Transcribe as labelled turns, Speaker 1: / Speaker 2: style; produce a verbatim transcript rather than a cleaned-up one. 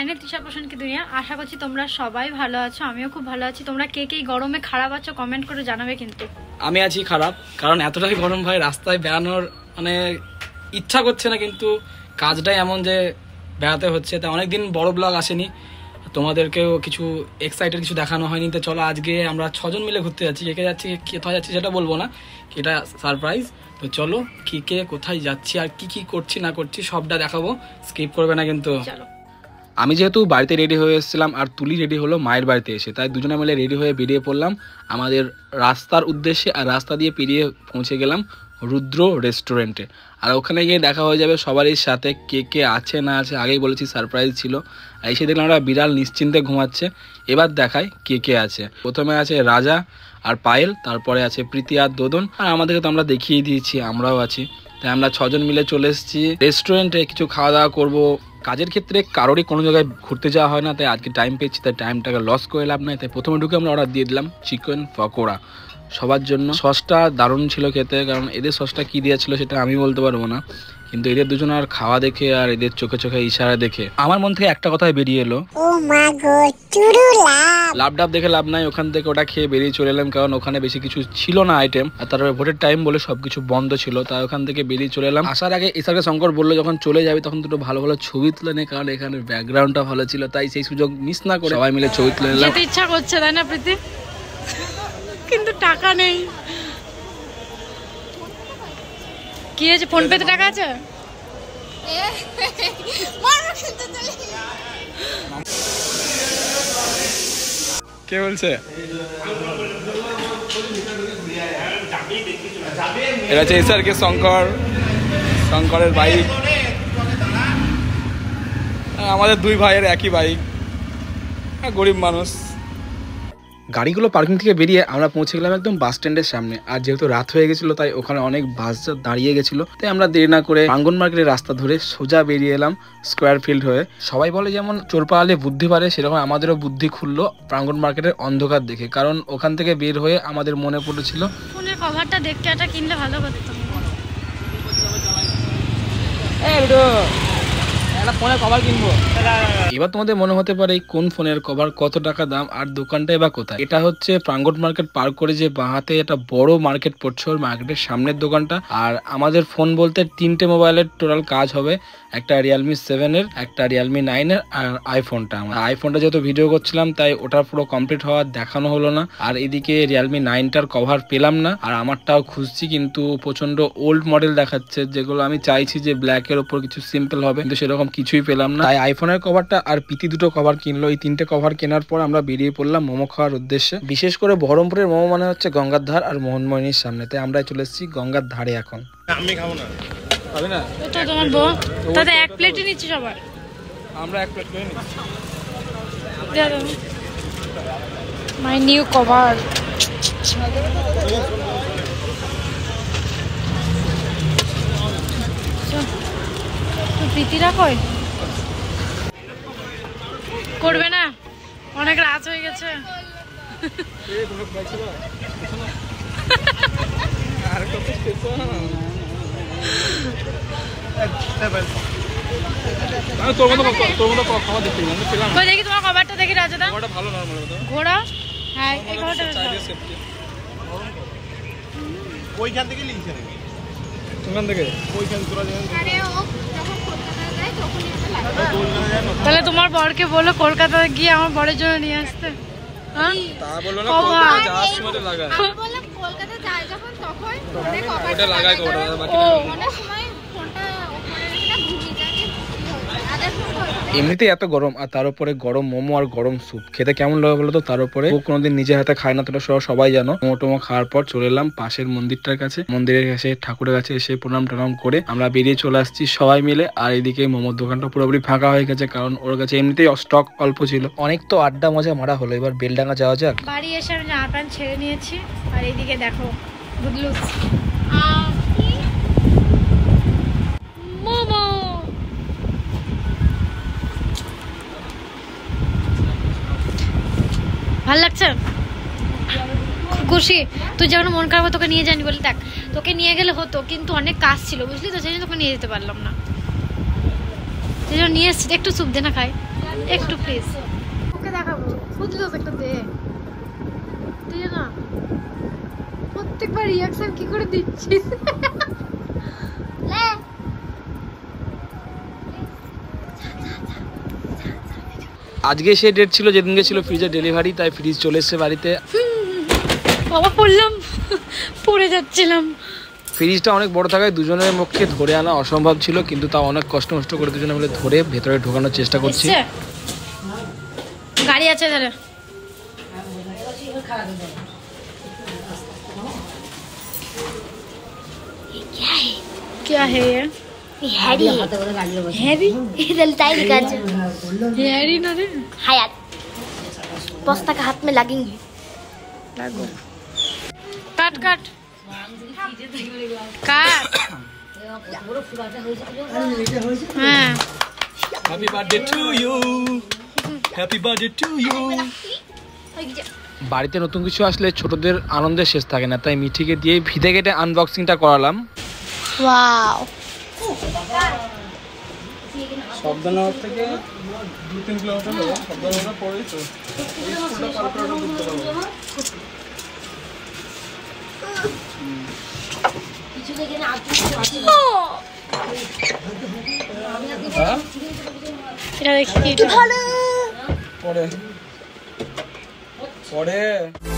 Speaker 1: Channel Trisha পোষণ কি দুনিয়া। আশা করছি তোমরা সবাই ভালো আছো, আমিও খুব ভালো আছি। তোমরা কে কে গরমে খারাপ আছো কমেন্ট করে জানাবে কিন্তু।
Speaker 2: আমি আছি খারাপ, কারণ এতটাই গরম ভাই, রাস্তায় বেড়ানোর মানে ইচ্ছা করছে না, কিন্তু কাজটাই এমন যে বেড়াতে হচ্ছে। তা অনেকদিন বড় ব্লগ আসেনি, তোমাদেরকেও কিছু এক্সাইটেড কিছু দেখানো হয়নি। তো চলো আজকে আমরা ছজন মিলে ঘুরতে যাচ্ছি। কে কে যাচ্ছি কোথায় যাচ্ছি সেটা বলবো না, এটা সারপ্রাইজ। তো চলো কি কে কোথায় যাচ্ছি আর কি কি করছি না করছি সবটা দেখাবো, স্কিপ করবে না কিন্তু।
Speaker 1: চলো।
Speaker 2: আমি যেহেতু বাড়িতে রেডি হয়ে এসেছিলাম আর তুলি রেডি হলো মায়ের বাড়িতে এসে, তাই দুজনে মিলে রেডি হয়ে বেরিয়ে পড়লাম আমাদের রাস্তার উদ্দেশ্যে। আর রাস্তা দিয়ে পেরিয়ে পৌঁছে গেলাম রুদ্র রেস্টুরেন্টে। আর ওখানে গিয়ে দেখা হয়ে যাবে সবারই সাথে, কে কে আছে না আছে। আগেই বলেছি সারপ্রাইজ ছিল। আর এসে দেখলাম আমরা বিড়াল নিশ্চিন্তে ঘুমাচ্ছে। এবার দেখায় কে কে আছে। প্রথমে আছে রাজা আর পায়েল, তারপরে আছে প্রীতি আর দোদন। আর আমাদেরকে তো আমরা দেখিয়ে দিয়েছি আমরাও আছি। তাই আমরা ছজন মিলে চলে এসেছি রেস্টুরেন্টে, কিছু খাওয়া দাওয়া করবো। কাজের ক্ষেত্রে কারোরই কোনো জায়গায় ঘুরতে যাওয়া হয় না, তাই আজকে টাইম পেয়েছি, তাই টাইমটাকে লস করে লাভ নাই। তাই প্রথমে ঢুকে আমরা অর্ডার দিয়ে দিলাম চিকেন পকোড়া সবার জন্য। সসটা দারুণ ছিল খেতে, কারণ এদের সসটা কী দিয়েছিল সেটা আমি বলতে পারবো না, কিন্তু এদের দুজন আর খাওয়া দেখে আর এদের চোখে চোখে ইশারা দেখে আমার মন থেকে একটা কথাই বেরিয়ে এলো, ও মা গো চুরু লাভ। লাভ ডাব দেখে লাভ নাই, ওখান থেকে ওটা খেয়ে বেরিয়ে চলে এলাম, কারণ ওখানে বেশি কিছু ছিল না আইটেম। আর তারপরে ভোটের টাইম বলে সবকিছু বন্ধ ছিল, তাই ওখান থেকে বেরিয়ে চলে এলাম। আসার আগে এসারকে শঙ্কর বললো যখন চলে যাবে তখন দুটো ভালো ভালো ছবি তুলে নে, কারণ এখানে ব্যাকগ্রাউন্ডটা ভালো ছিল। তাই সেই সুযোগ মিস না করে সবাই মিলে ছবি তুলে নিলাম।
Speaker 1: ইচ্ছা করছে তাই না প্রীতি, কিন্তু টাকা নেই। কি আছে ফোন পেতে টাকা আছে?
Speaker 2: কে বলছে? এটা হচ্ছে এসআর কে শঙ্কর, শঙ্করের বাইক। আমাদের দুই ভাইয়ের একই বাইক, গরিব মানুষ। গাড়িগুলো পার্কিং থেকে বেরিয়ে আমরা পৌঁছে গেলাম একদম বাস স্ট্যান্ডের সামনে। আর যেহেতু রাত হয়ে গেছিল তাই ওখানে অনেক বাস দাঁড়িয়ে গেছিল, তাই আমরা দেরি না করে প্রাঙ্গণ মার্কেটের রাস্তা ধরে সোজা বেরিয়ে এলাম স্কোয়ার ফিল্ড হয়ে। সবাই বলে যেমন চোর পালালে বুদ্ধি পারে, সেরকম আমাদেরও বুদ্ধি খুললো প্রাঙ্গণ মার্কেটের অন্ধকার দেখে, কারণ ওখান থেকে বের হয়ে আমাদের মনে পড়েছিল
Speaker 1: ফোনের কভারটা দেখতে একটা কিনলে ভালো করতো।
Speaker 2: ফোনের কভার কিনবো। এবার তোমাদের মনে হতে পারে কোন ফোনের কভার, কত টাকা দাম, আর দোকানটাই বা কোথায়। এটা হচ্ছে প্রাঙ্গণ মার্কেট পার করে যে বাঁহাতে একটা বড় মার্কেট পড়ছে, ওর মার্কেটের সামনের দোকানটা। আর আমাদের ফোন বলতে তিনটে মোবাইলের টোটাল কাজ হবে, একটা রিয়েলমি সেভেনের, একটা রিয়েলমি নাইনের আর আইফোনটা। আমার আইফোনটা যেহেতু ভিডিও করছিলাম তাই ওটা পুরো কমপ্লিট হওয়ার দেখানো হলো না। আর এদিকে রিয়েলমি নাইনটার কভার পেলাম না, আর আমারটাও খুঁজছি কিন্তু প্রচন্ড ওল্ড মডেল দেখাচ্ছে, যেগুলো আমি চাইছি যে ব্ল্যাকের ওপর কিছু সিম্পল হবে, কিন্তু সেরকম কিছুই পেলাম না। তাই আইফোনের কভারটা আর পিতি দুটো কভার কিনলো। এই তিনটে কভার কেনার পর আমরা বেরিয়ে পড়লাম মোমো খাওয়ার উদ্দেশ্যে। বিশেষ করে বহরমপুরের মোমো মানে হচ্ছে গঙ্গার ধার আর মোহনমোহিনীর সামনে, তাই আমরা চলে এসেছি গঙ্গার ধারে এখন। আমি খাবো না, খাবে না
Speaker 1: তো তোমার বউ তাতে এক প্লেটই নিচ্ছি সবার।
Speaker 2: আমরা এক প্লেট করে নিচ্ছি।
Speaker 1: My new cover. প্রীতিরা কই? করবে না, অনেক রাত হয়ে গেছে। দেখি তোমার কভারটা দেখি রাজাদা, ঘোড়া। হ্যাঁ এই ঘোড়াটা
Speaker 3: ওইখান থেকে লিখছে নাকি?
Speaker 2: ওখান থেকে
Speaker 3: ওইখান
Speaker 1: তাহলে তোমার বরকে বলো কলকাতা গিয়ে আমার বরের জন্য নিয়ে আসতে।
Speaker 2: তা বললো না, কলকাতা যাওয়ার সময় লাগায়।
Speaker 4: বললাম কলকাতা যায় যখন তখন
Speaker 2: ওটা লাগায় কোটা বাকি
Speaker 4: অনেক সময় ফোনটা ওখানে এটা ঘুরিয়ে যায়।
Speaker 2: এমনিতেই এত গরম, আর তার উপরে গরম মোমো আর গরম স্যুপ খেতে কেমন লাগে বলো তো। তার উপরে ও কোনোদিন নিজের হাতে খায় না, তোরা সবাই জানো। মোমো টোমো খাওয়ার পর চলে এলাম পাশের মন্দিরটার কাছে। মন্দিরের কাছে ঠাকুরের কাছে এসে প্রণাম টনাম করে আমরা বেরিয়ে চলে আসছি সবাই মিলে। আর এদিকে মোমোর দোকানটা পুরোপুরি ফাঁকা হয়ে গেছে, কারণ ওর কাছে এমনিতেই স্টক অল্প ছিল। অনেক তো আড্ডা মজা মারা হলো, এবার বেলডাঙ্গা যাওয়া যাক।
Speaker 1: বাড়ি এসে আমি জামা প্যান্ট ছেড়ে নিয়েছি, আর এইদিকে দেখো বুদলু মোমো। ভাল লাগছে, খুশি। তুই যখন মন খারাপ তোকে নিয়ে যানি বলি, দেখ তোকে নিয়ে গেলে হতো, কিন্তু অনেক কাজ ছিল বুঝলি তো, সেই জন্য তোকে নিয়ে যেতে পারলাম না, সেই জন্য নিয়ে এসছি। একটু স্যুপ দে না খাই। একটু প্লিজ ওকে দেখাবো বুঝলো একটা দে দে না প্রত্যেকবার রিয়াকশন কি করে দিচ্ছিস
Speaker 2: আজকে সেই ডেট ছিল যেদিনকে ছিল ফ্রিজের ডেলিভারি, তাই ফ্রিজ চলে এসেছে বাড়িতে।
Speaker 1: বাবা পড়লাম পড়ে যাচ্ছিলাম।
Speaker 2: ফ্রিজটা অনেক বড় থাকায় দুজনের পক্ষে ধরে আনা অসম্ভব ছিল, কিন্তু তাও অনেক কষ্ট মষ্ট করে দুজনে মিলে ধরে ভেতরে ঢোকানোর চেষ্টা করছি।
Speaker 1: গাড়ি আছে তাহলে क्या है ये
Speaker 4: हैरी
Speaker 1: हैरी
Speaker 4: इधर टाइम दिखाते
Speaker 1: हैरी ना रे
Speaker 4: हायात पोस्ता का हाथ में लगेंगे
Speaker 1: लागो काट काट काट हाँ
Speaker 2: happy birthday to you, happy birthday to you. বাড়িতে নতুন কিছু আসলে ছোটদের আনন্দের শেষ থাকে না, তাই মিঠিকে দিয়ে ফিতে কেটে আনবক্সিংটা করালাম।
Speaker 4: वाओ
Speaker 3: শব্দনগর থেকে দু তিন কিলোমিটার হলো, শব্দনগর পড়েই তো এই স্কুলটা পার করে ওটা ঘুরতে পারবো। হ্যাঁ
Speaker 1: এটা দেখি
Speaker 3: পরে পরে